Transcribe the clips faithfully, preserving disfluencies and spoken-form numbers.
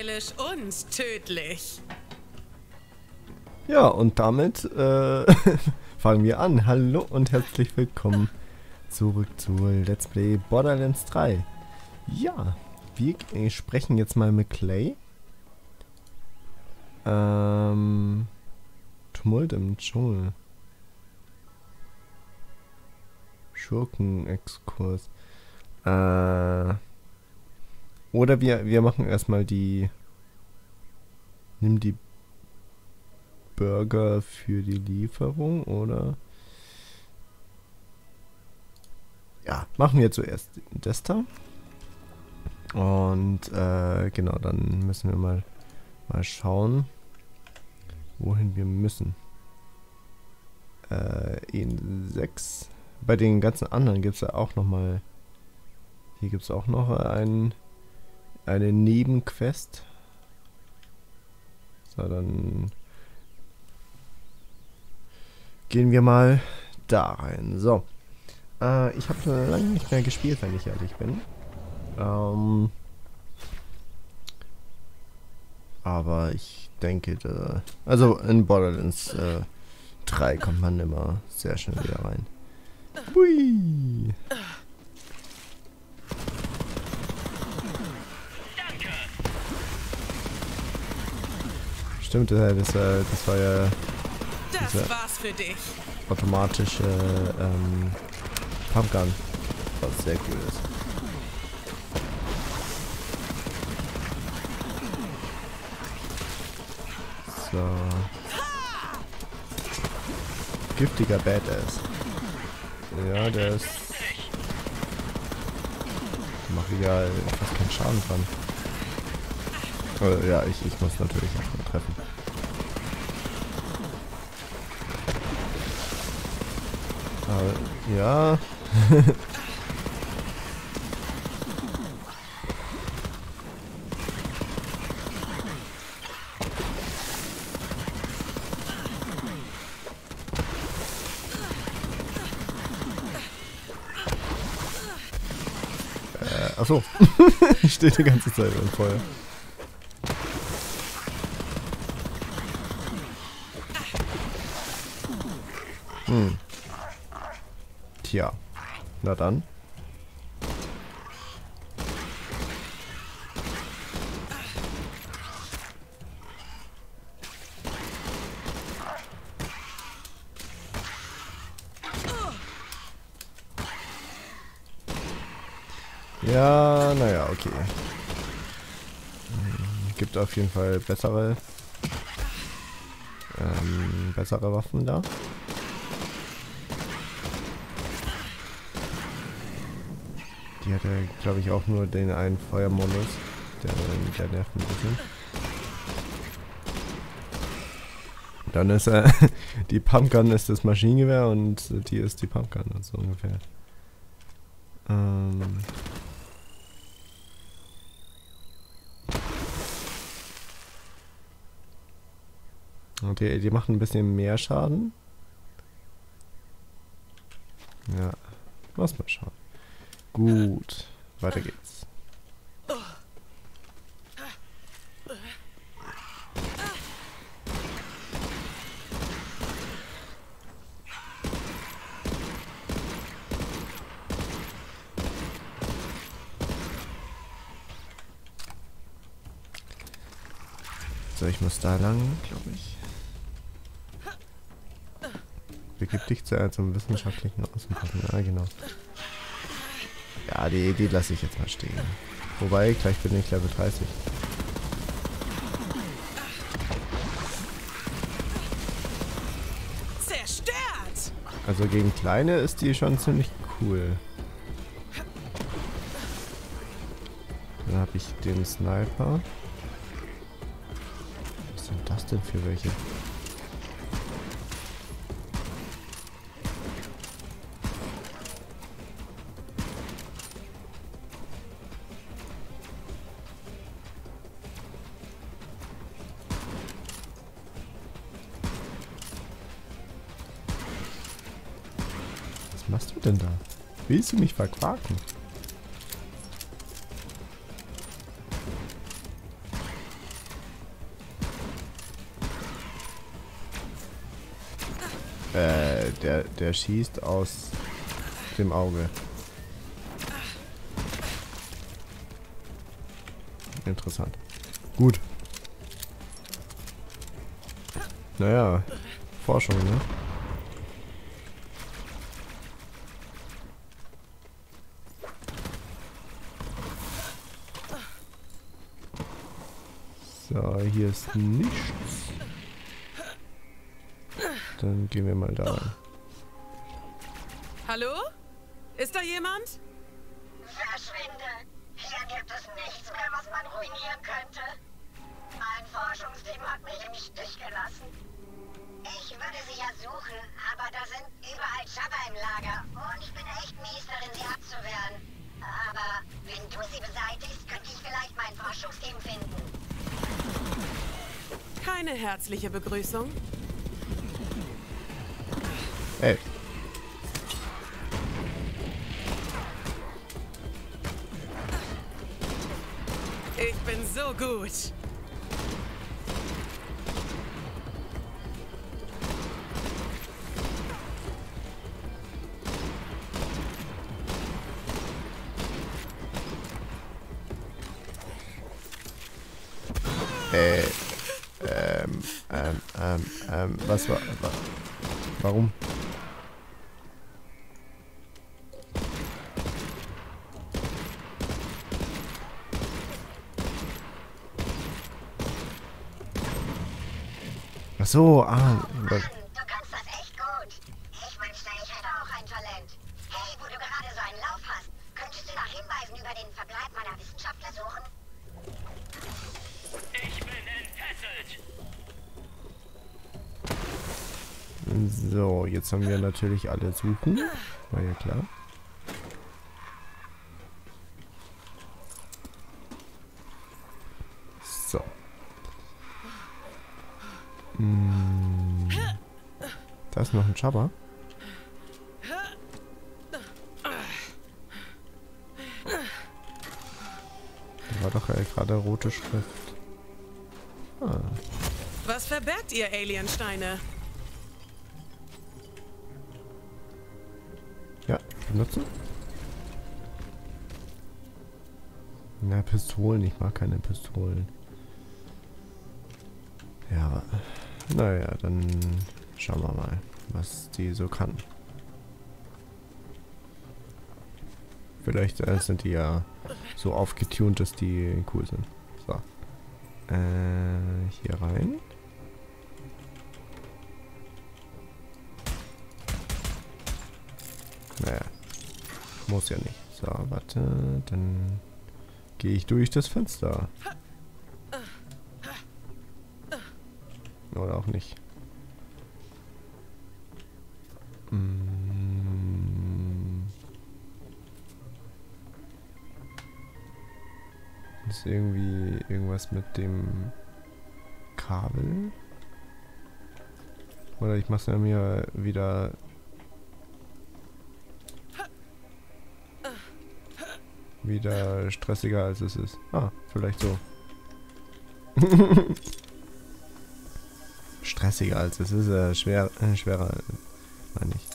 stylisch und tödlich. Ja, und damit äh, fangen wir an. Hallo und herzlich willkommen zurück zu Let's Play Borderlands drei. Ja, wir äh, sprechen jetzt mal mit Clay. Ähm, Tumult im Dschungel. Schurken-Exkurs. Äh, oder wir, wir machen erstmal die... Nimm die Burger für die Lieferung, oder? Ja, machen wir zuerst das da. Und äh, genau, dann müssen wir mal, mal schauen, wohin wir müssen. Äh, in sechs. Bei den ganzen anderen gibt es ja auch nochmal. Hier gibt es auch noch ein, eine Nebenquest. So, dann gehen wir mal da rein. So. Äh, ich habe lange nicht mehr gespielt, wenn ich ehrlich bin. Ähm, aber ich denke, da, also in Borderlands äh, drei kommt man immer sehr schnell wieder rein. Hui. Stimmt, das, das, das war ja Das war's für dich. automatische ähm, Pumpgun, was sehr cool ist. So. Giftiger Badass. Ja, der ist... Macht egal, fast keinen Schaden dran. Äh, ja, ich, ich muss natürlich erstmal treffen. Aber, ja. äh, achso. Ich stehe die ganze Zeit im Feuer. Hm. Tja. Na dann. Ja, naja, okay. Gibt auf jeden Fall bessere ähm, bessere Waffen da. Die hat ja, glaube ich, auch nur den einen Feuermodus. Der, der nervt ein bisschen. Dann ist äh, die Pumpgun ist das Maschinengewehr und die ist die Pumpgun, so ungefähr. Ähm... Und die, die machen ein bisschen mehr Schaden. Ja, lass mal schauen. Gut, weiter geht's. So, ich muss da lang, glaube ich. Begib dich zu zum wissenschaftlichen Außenposten. Ah, genau. Ja, die, die lasse ich jetzt mal stehen. Wobei, gleich bin ich Level dreißig. Zerstört! Also gegen Kleine ist die schon ziemlich cool. Dann habe ich den Sniper. Was sind das denn für welche? Was machst du denn da? Willst du mich verquaken? Äh, der, der schießt aus dem Auge. Interessant. Gut. Naja, Forschung, ne? So, hier ist nichts. Dann gehen wir mal da rein. Hallo? Ist da jemand? Verschwinde! Hier gibt es nichts mehr, was man ruinieren könnte. Mein Forschungsteam hat mich im Stich gelassen. Ich würde sie ja suchen, aber da sind überall Jabber im Lager und ich bin echt mies darin, sie abzuwehren. Aber wenn du sie beseitigst, könnte ich vielleicht mein Forschungsteam finden. Keine herzliche Begrüßung. Ey. Ich bin so gut. Äh. Ähm, ähm, ähm, ähm, was war, wa warum? Ach so, ah. Mann, du kannst das echt gut. Ich wünschte, ich hätte auch ein Talent. Hey, wo du gerade so einen Lauf hast, könntest du nach Hinweisen über den Verbleib meiner Wissenschaftler suchen? Ich bin entfesselt. So, jetzt haben wir natürlich alle suchen. War ja klar. So. Hm. Da ist noch ein Jabber. Da war doch äh, gerade rote Schrift. Ah. Was verbergt ihr Aliensteine? Ja, benutzen. Na, Pistolen. Ich mag keine Pistolen. Ja, aber... Naja, dann schauen wir mal, was die so kann. Vielleicht äh, sind die ja so aufgetunt, dass die cool sind. So. Äh, hier rein. Naja. Muss ja nicht. So, warte. Dann gehe ich durch das Fenster. Oder auch nicht. Hm. Ist irgendwie irgendwas mit dem Kabel? Oder ich mache es ja mir wieder... wieder stressiger als es ist. Ah, vielleicht so. Stressiger als es ist, äh, schwer, äh, schwerer, äh, meine ich.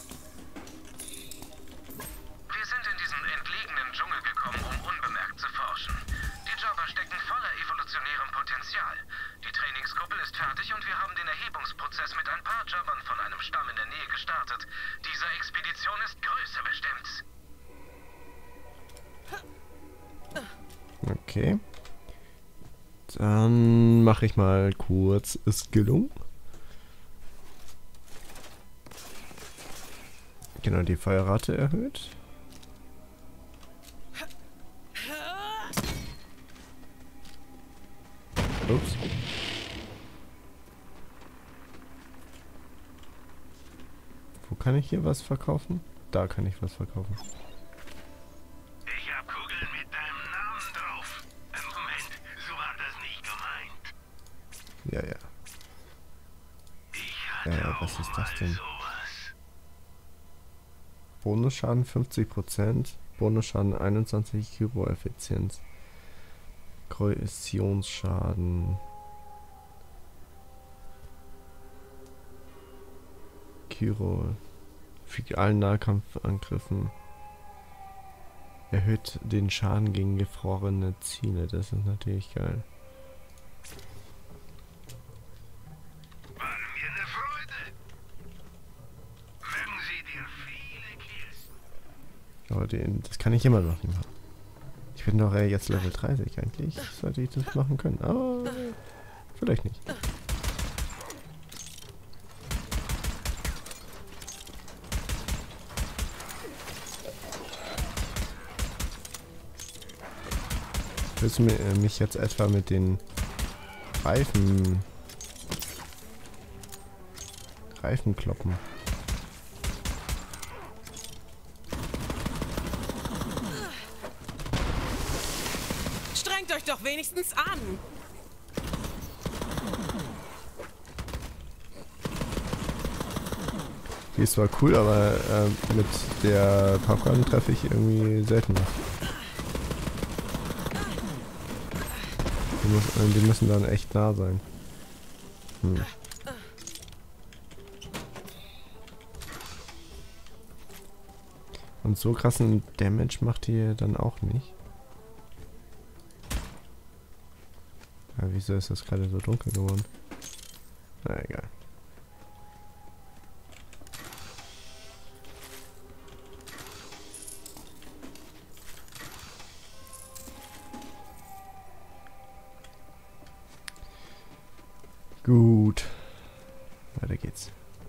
Wir sind in diesen entlegenen Dschungel gekommen, um unbemerkt zu forschen. Die Jobber stecken voller evolutionärem Potenzial. Die Trainingsgruppe ist fertig und wir haben den Erhebungsprozess mit ein paar Jobbern von einem Stamm in der Nähe gestartet. Diese Expedition ist Größe bestimmt. Okay. Dann mache ich mal kurz Skillung. Genau, die Feuerrate erhöht. Ups. Wo kann ich hier was verkaufen? Da kann ich was verkaufen. Ich hab Kugeln mit deinem Namen drauf. Im Moment, so war das nicht gemeint. Ja, ja. Ich hatte Äh, was auch ist das mal denn? sowas. Bonusschaden fünfzig Prozent. Bonusschaden einundzwanzig, Kybo-Effizienz. Korrosionsschaden. Kyro. Fügt allen Nahkampfangriffen. Erhöht den Schaden gegen gefrorene Ziele. Das ist natürlich geil. War mir eine Freude. Mögen Sie dir viele Kills. Aber den, das kann ich immer noch nicht machen. Ich bin doch äh, jetzt Level dreißig eigentlich. Sollte ich das machen können. Aber vielleicht nicht. Willst du mich jetzt etwa mit den Reifen Reifen kloppen? Strengt euch doch wenigstens an. Die ist zwar cool, aber äh, mit der Popcorn treffe ich irgendwie seltener. Die, muss, äh, die müssen dann echt nah sein. Hm. Und so krassen Damage macht die dann auch nicht. Ja, wieso ist das gerade so dunkel geworden? Na egal. Gut. Weiter geht's.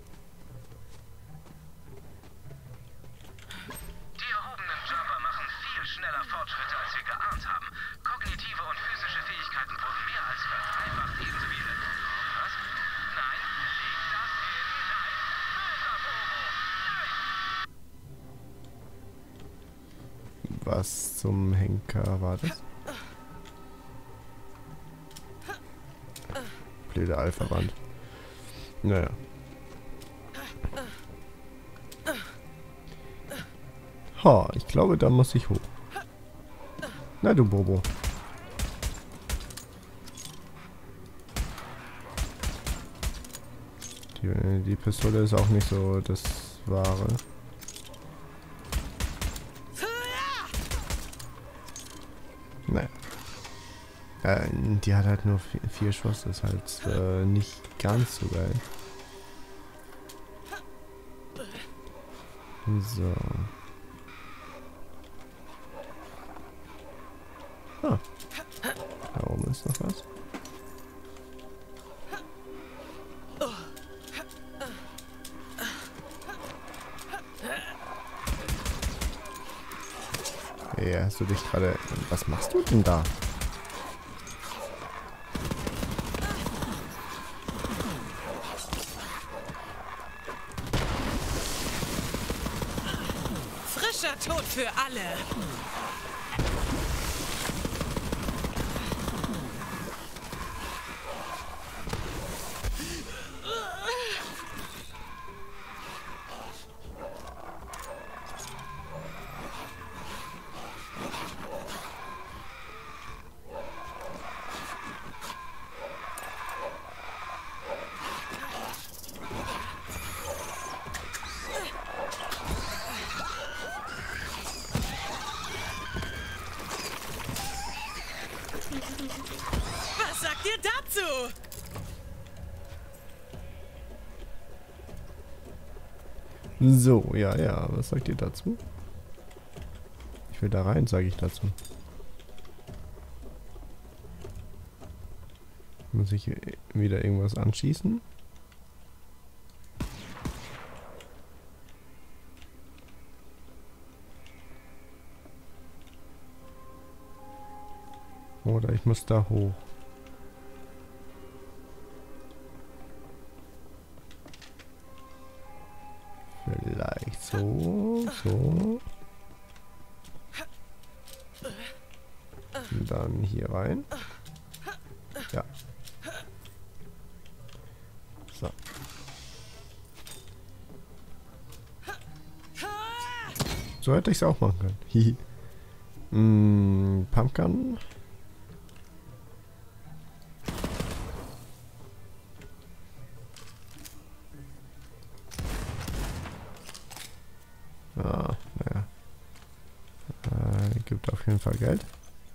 Die erhobenen Jobber machen viel schneller Fortschritte, als wir geahnt haben. Kognitive und physische Fähigkeiten wurden mehr als verdreifacht, ebenso wie... Was? Nein, leg das hin. Nein, böser Bobo. Nein. Was zum Henker war das? Blöde Alpha-Wand. Naja. Ha, ich glaube, da muss ich hoch. Na du Bobo. Die, die Pistole ist auch nicht so das Wahre. Naja. Äh, die hat halt nur vier, vier Schuss, das ist halt äh, nicht ganz so geil. So. Ah. Da oben ist noch was. Hey, hast du dich gerade... Was machst du denn da? Frischer Tod für alle. Was sagt ihr dazu? So, ja, ja, was sagt ihr dazu? Ich will da rein, sage ich dazu. Muss ich wieder irgendwas anschießen? Oder ich muss da hoch. Vielleicht so, so. Und dann hier rein. Ja. So. So hätte ich es auch machen können. Hihi. mm, Pumpgun. Ah, naja. Äh, gibt auf jeden Fall Geld.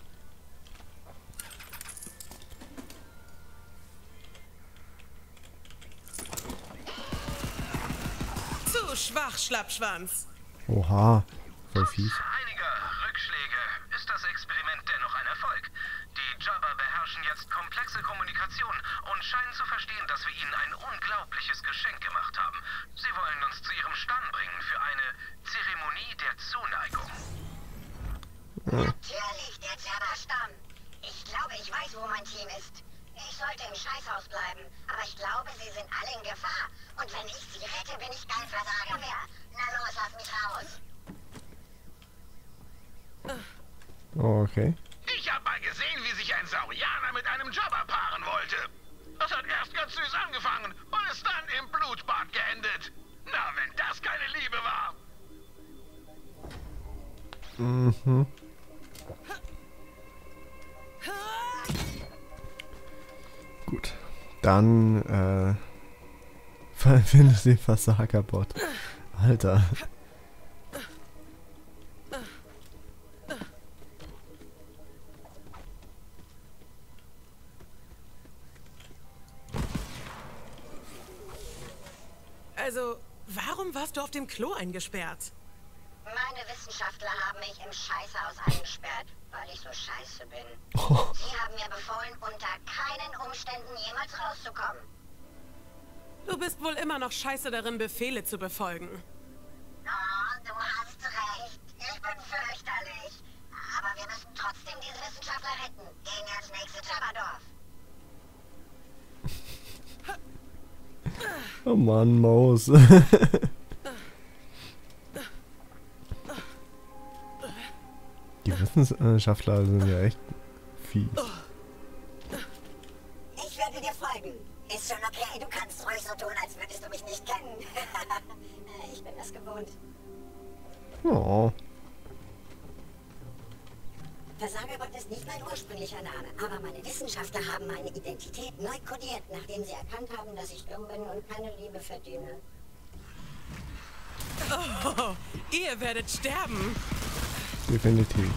Zu schwach, Schlappschwanz. Oha, voll fies. Trotz einiger Rückschläge ist das Experiment dennoch ein Erfolg. Die Jabba beherrschen jetzt komplexe Kommunikation und scheinen zu verstehen, dass wir ihnen ein unglaubliches Geschenk gemacht haben. Sie wollen uns zu ihrem Stamm bringen für eine Zeremonie der Zuneigung. Natürlich, der Jabba-Stamm. Ich glaube, ich weiß, wo mein Team ist. Ich sollte im Scheißhaus bleiben, aber ich glaube, sie sind alle in Gefahr. Und wenn ich sie rette, bin ich kein Versager mehr. Na los, lass mich raus. Okay. Ich habe mal gesehen, wie sich ein Saurianer mit einem Jabba paaren wollte. Das hat erst ganz süß angefangen und ist dann im Blutbad geendet. Na, wenn das keine Liebe war. Mhm. Gut. Dann, äh... Finde den Versagerbot. Alter. Also, warum warst du auf dem Klo eingesperrt? Meine Wissenschaftler haben mich im Scheißhaus eingesperrt, weil ich so scheiße bin. Oh. Sie haben mir befohlen, unter keinen Umständen jemals rauszukommen. Du bist wohl immer noch scheiße darin, Befehle zu befolgen. Oh, du hast recht. Ich bin fürchterlich. Aber wir müssen trotzdem diese Wissenschaftler retten. Gehen ins nächste Jabba-Dorf. Oh Mann, Maus. Die Wissenschaftler sind ja echt fies. Ich werde dir folgen. Ist schon okay, du kannst ruhig so tun, als würdest du mich nicht kennen. Ich bin das gewohnt. Oh. Versagerbot ist nicht mein ursprünglicher Name, aber meine Wissenschaftler haben meine Identität neu kodiert, nachdem sie erkannt haben, dass ich dumm bin und keine Liebe verdiene. Oh, ihr werdet sterben. Definitiv.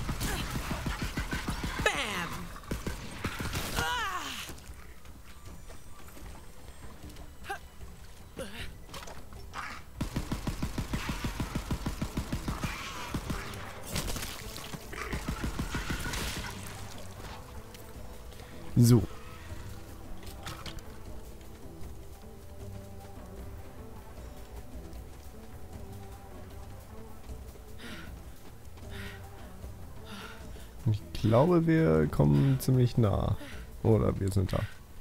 Bam. Ah. So. Ich glaube, wir kommen ziemlich nah. Oder wir sind da.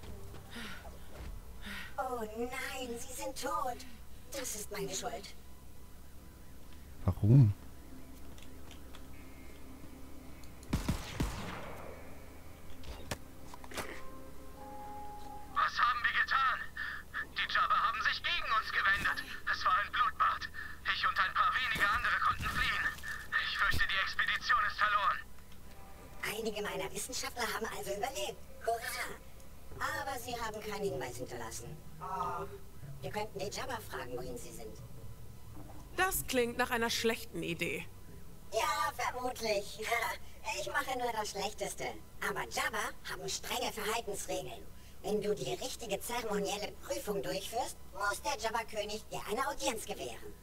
Oh nein, sie sind tot. Das ist meine Schuld. Warum? Was haben wir getan? Die Jabba haben sich gegen uns gewendet. Es war ein Blutbad. Ich und ein paar wenige andere konnten fliehen. Ich fürchte, die Expedition ist verloren. Einige meiner Wissenschaftler haben also überlebt. Hurra! Aber sie haben keinen Hinweis hinterlassen. Oh. Wir könnten die Jabba fragen, wohin sie sind. Das klingt nach einer schlechten Idee. Ja, vermutlich. Ich mache nur das Schlechteste. Aber Jabba haben strenge Verhaltensregeln. Wenn du die richtige zeremonielle Prüfung durchführst, muss der Jabba-König dir eine Audienz gewähren.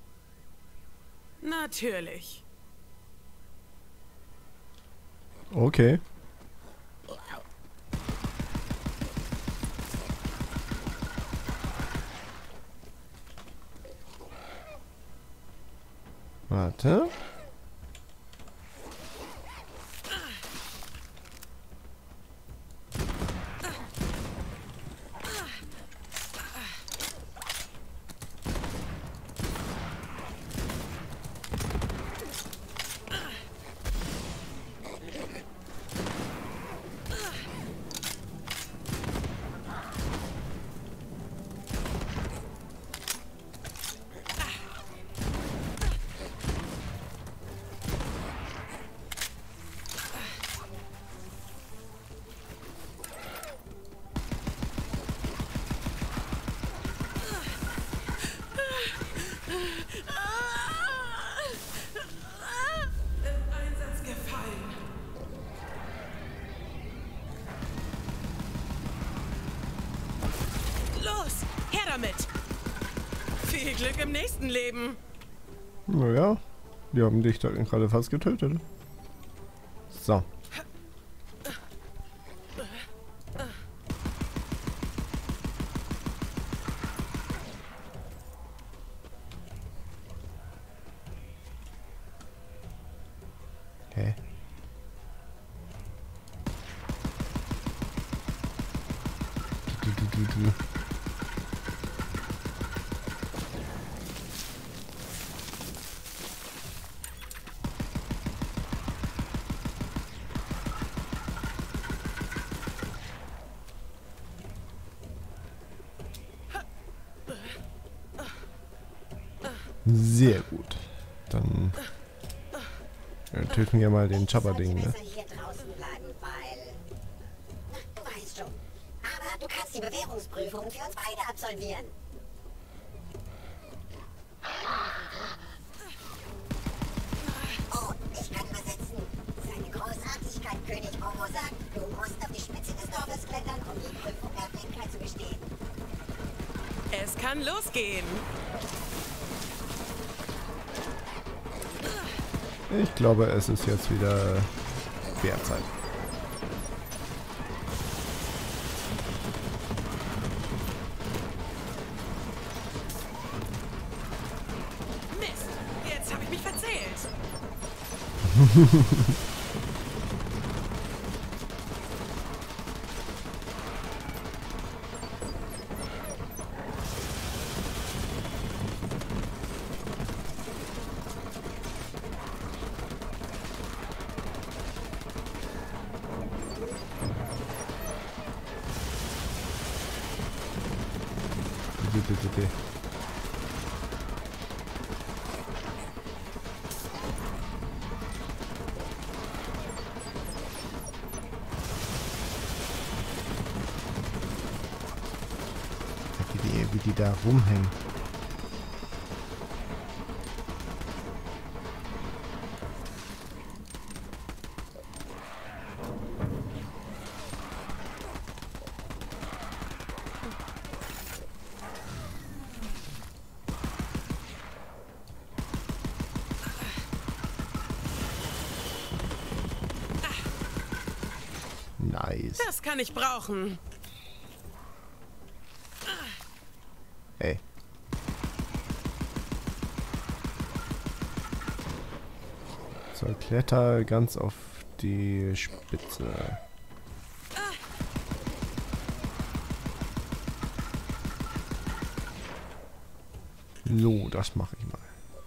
Natürlich. Okay. Warte. Glück im nächsten Leben. Naja, die haben dich da gerade fast getötet. So. Hä? Du, du, du, du. Sehr gut. Dann ja, töten wir mal den Chopper-Ding, ne? Hier draußen bleiben, weil... Du weißt schon. Aber du kannst die Bewährungsprüfung für uns beide absolvieren. Oh, ich kann übersetzen. Seine Großartigkeit, König Omo sagt, du musst auf die Spitze des Dorfes klettern, um die Prüfung der Fähigkeit zu bestehen. Es kann losgehen. Ich glaube, es ist jetzt wieder Bärzeit. Mist, jetzt habe ich mich verzählt. Bitte, bitte. Wie die, wie die da rumhängen. Nice. Das kann ich brauchen. Ey. So, kletter ganz auf die Spitze. So, das mache ich mal.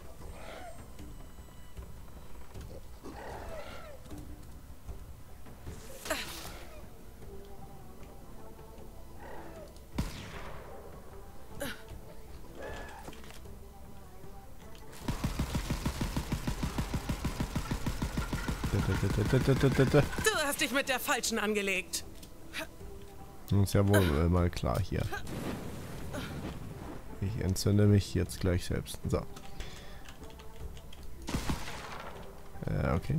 Du hast dich mit der Falschen angelegt. Ist ja wohl äh, mal klar hier. Ich entzünde mich jetzt gleich selbst. So. Äh, okay.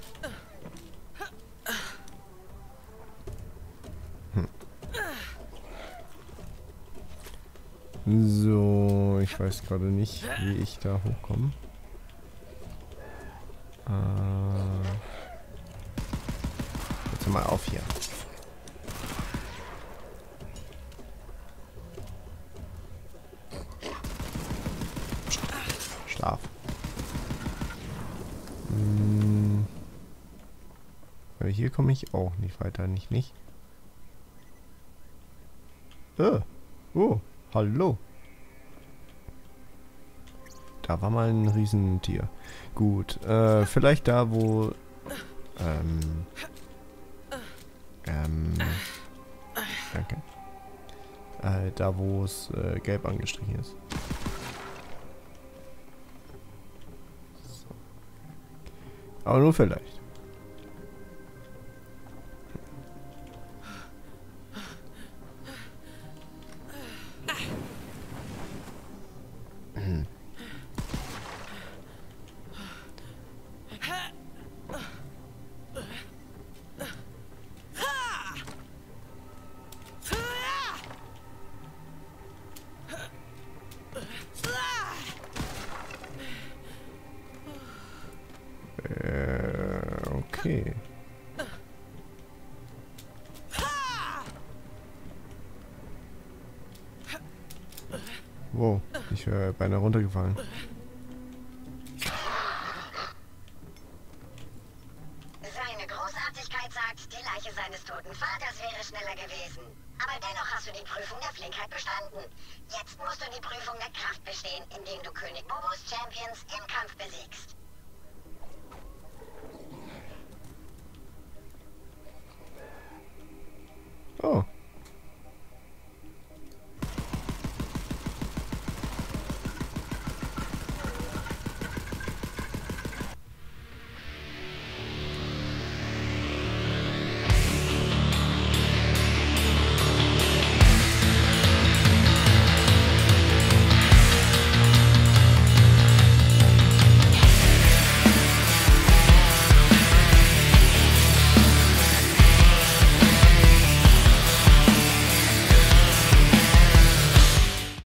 Hm. So, ich weiß gerade nicht, wie ich da hochkomme. Äh, jetzt mal auf hier. Schlaf. Hm. Aber hier komme ich auch nicht weiter, nicht, nicht? Äh. Oh, hallo. Da war mal ein Riesentier. Gut, äh, vielleicht da, wo... Ähm... Ähm... Danke. Äh, da, wo es äh, gelb angestrichen ist. So. Aber nur vielleicht. Okay. Wow, ich wäre beinahe runtergefallen. Seine Großartigkeit sagt, die Leiche seines toten Vaters wäre schneller gewesen. Aber dennoch hast du die Prüfung der Flinkheit bestanden. Jetzt musst du die Prüfung der Kraft bestehen, indem du König Bobos Champions im Kampf besiegst.